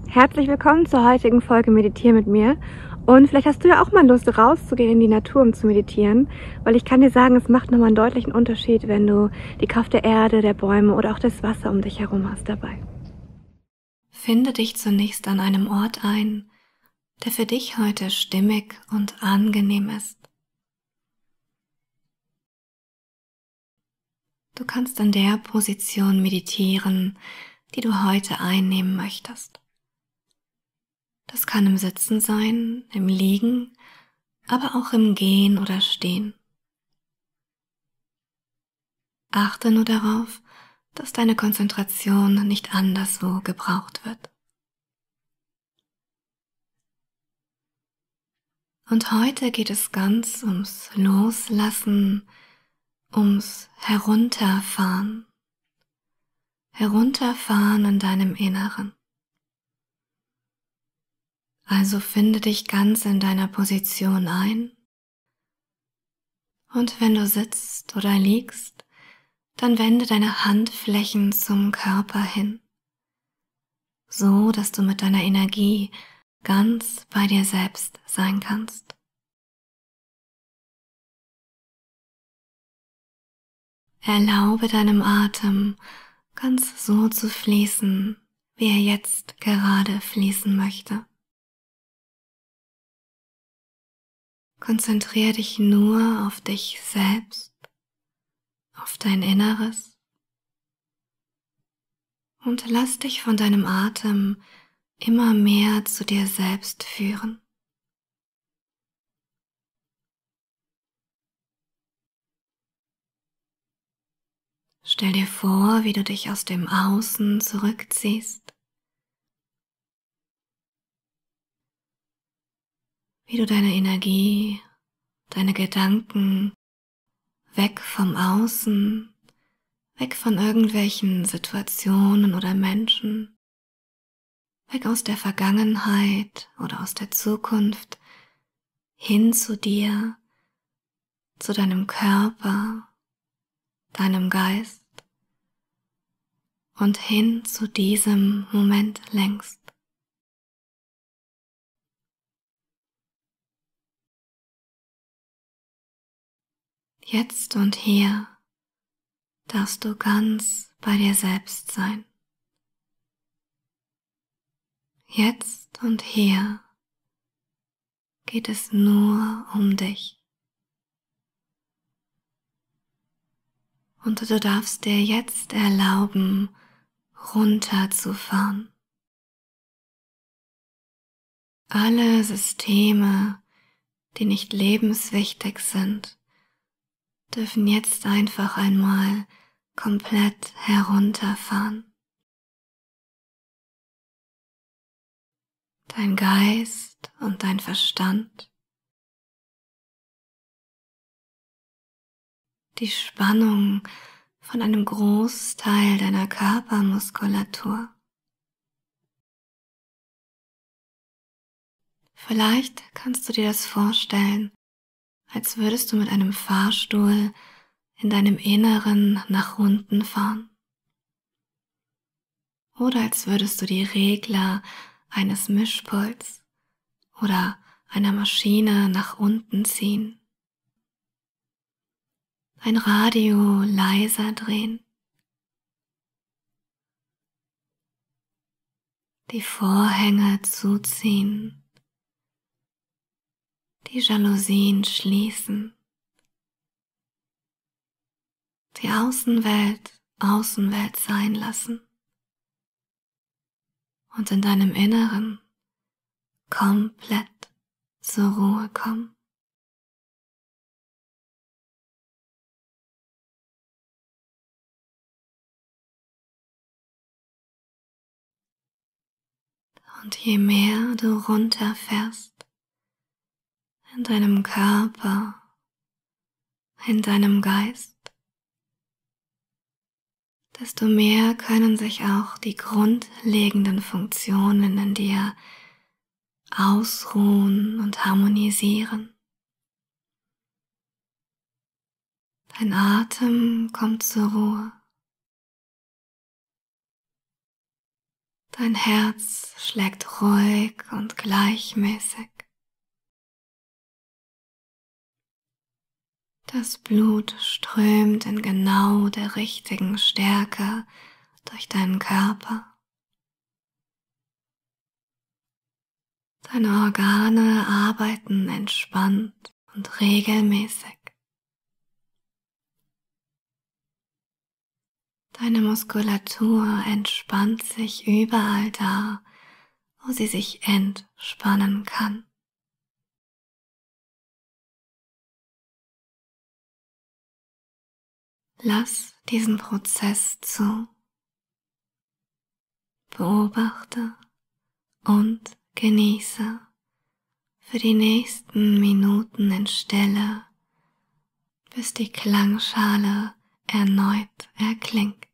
Herzlich willkommen zur heutigen Folge Meditieren mit mir. Und vielleicht hast du ja auch mal Lust, rauszugehen in die Natur, um zu meditieren. Weil ich kann dir sagen, es macht nochmal einen deutlichen Unterschied, wenn du die Kraft der Erde, der Bäume oder auch des Wassers um dich herum hast dabei. Finde dich zunächst an einem Ort ein, der für dich heute stimmig und angenehm ist. Du kannst in der Position meditieren, die du heute einnehmen möchtest. Das kann im Sitzen sein, im Liegen, aber auch im Gehen oder Stehen. Achte nur darauf, dass deine Konzentration nicht anderswo gebraucht wird. Und heute geht es ganz ums Loslassen, ums Herunterfahren. Herunterfahren in deinem Inneren. Also finde dich ganz in deiner Position ein. Und wenn du sitzt oder liegst, dann wende deine Handflächen zum Körper hin, so dass du mit deiner Energie ganz bei dir selbst sein kannst. Erlaube deinem Atem ganz so zu fließen, wie er jetzt gerade fließen möchte. Konzentriere dich nur auf dich selbst, auf dein Inneres und lass dich von deinem Atem immer mehr zu dir selbst führen. Stell dir vor, wie du dich aus dem Außen zurückziehst, wie du deine Energie, deine Gedanken weg vom Außen, weg von irgendwelchen Situationen oder Menschen, weg aus der Vergangenheit oder aus der Zukunft, hin zu dir, zu deinem Körper, deinem Geist und hin zu diesem Moment längst. Jetzt und hier darfst du ganz bei dir selbst sein. Jetzt und hier geht es nur um dich. Und du darfst dir jetzt erlauben, runterzufahren. Alle Systeme, die nicht lebenswichtig sind, dürfen jetzt einfach einmal komplett herunterfahren. Dein Geist und dein Verstand, die Spannung von einem Großteil deiner Körpermuskulatur. Vielleicht kannst du dir das vorstellen, als würdest du mit einem Fahrstuhl in deinem Inneren nach unten fahren. Oder als würdest du die Regler eines Mischpults oder einer Maschine nach unten ziehen. Ein Radio leiser drehen. Die Vorhänge zuziehen. Die Jalousien schließen. Die Außenwelt Außenwelt sein lassen. Und in deinem Inneren komplett zur Ruhe kommen. Und je mehr du runterfährst, in deinem Körper, in deinem Geist, desto mehr können sich auch die grundlegenden Funktionen in dir ausruhen und harmonisieren. Dein Atem kommt zur Ruhe. Dein Herz schlägt ruhig und gleichmäßig. Das Blut strömt in genau der richtigen Stärke durch deinen Körper. Deine Organe arbeiten entspannt und regelmäßig. Deine Muskulatur entspannt sich überall da, wo sie sich entspannen kann. Lass diesen Prozess zu. Beobachte und genieße für die nächsten Minuten in Stille, bis die Klangschale erneut erklingt.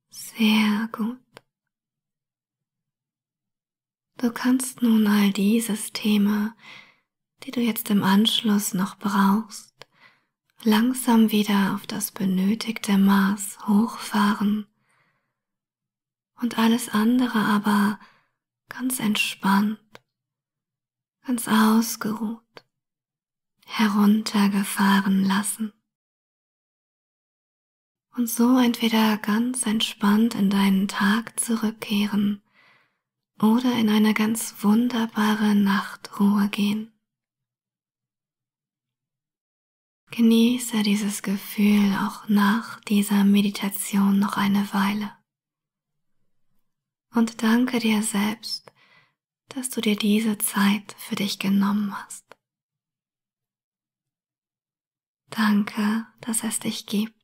Sehr gut. Du kannst nun all die Systeme, die du jetzt im Anschluss noch brauchst, langsam wieder auf das benötigte Maß hochfahren und alles andere aber ganz entspannt, ganz ausgeruht heruntergefahren lassen. Und so entweder ganz entspannt in deinen Tag zurückkehren oder in eine ganz wunderbare Nachtruhe gehen. Genieße dieses Gefühl auch nach dieser Meditation noch eine Weile. Und danke dir selbst, dass du dir diese Zeit für dich genommen hast. Danke, dass es dich gibt.